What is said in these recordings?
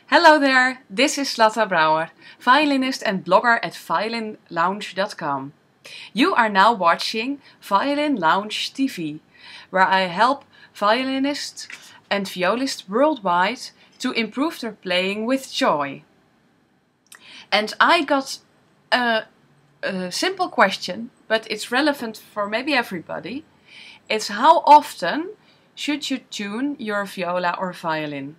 Hello there, this is Latta Brouwer, violinist and blogger at violinlounge.com. You are now watching Violin Lounge TV, where I help violinists and violists worldwide to improve their playing with joy. And I got a simple question, but it's relevant for maybe everybody. It's how often should you tune your viola or violin?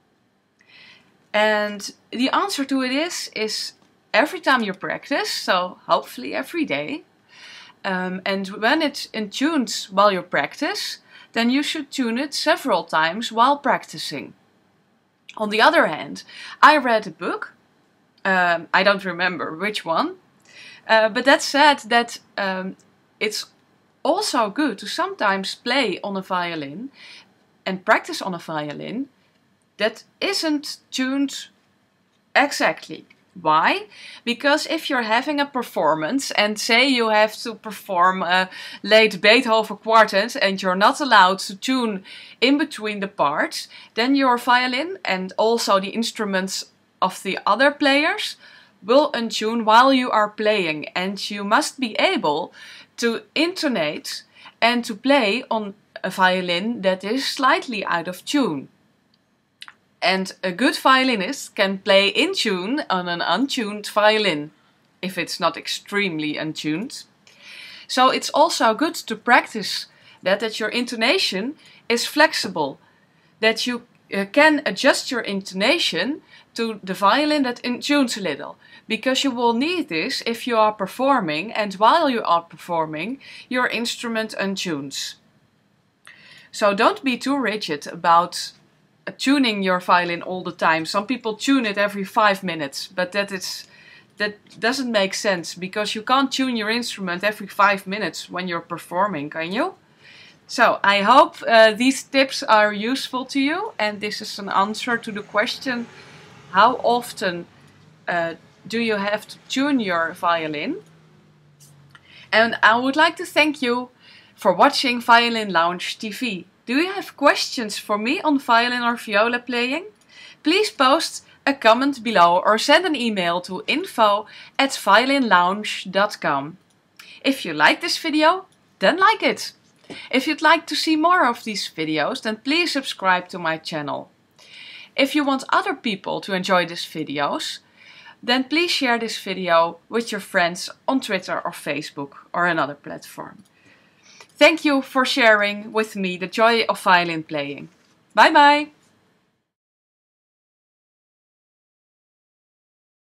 And the answer to it is every time you practice, so hopefully every day. And when it's in tunes while you practice, then you should tune it several times while practicing. On the other hand, I read a book, I don't remember which one, but that said that it's also good to sometimes play on a violin and practice on a violin that isn't tuned exactly. Why? Because if you're having a performance and say you have to perform a late Beethoven quartet and you're not allowed to tune in between the parts, then your violin and also the instruments of the other players will untune while you are playing, and you must be able to intonate and to play on a violin that is slightly out of tune. And a good violinist can play in tune on an untuned violin, if it's not extremely untuned. So it's also good to practice that your intonation is flexible, that you can adjust your intonation to the violin that tunes a little, because you will need this if you are performing, and while you are performing, your instrument untunes. So don't be too rigid about tuning your violin all the time. Some people tune it every 5 minutes, but that doesn't make sense, because you can't tune your instrument every 5 minutes when you're performing, can you? So I hope these tips are useful to you, and this is an answer to the question, how often do you have to tune your violin? And I would like to thank you for watching Violin Lounge TV. Do you have questions for me on violin or viola playing? Please post a comment below or send an email to info@violinlounge.com. If you like this video, then like it. If you'd like to see more of these videos, then please subscribe to my channel. If you want other people to enjoy these videos, then please share this video with your friends on Twitter or Facebook or another platform. Thank you for sharing with me the joy of violin playing. Bye bye!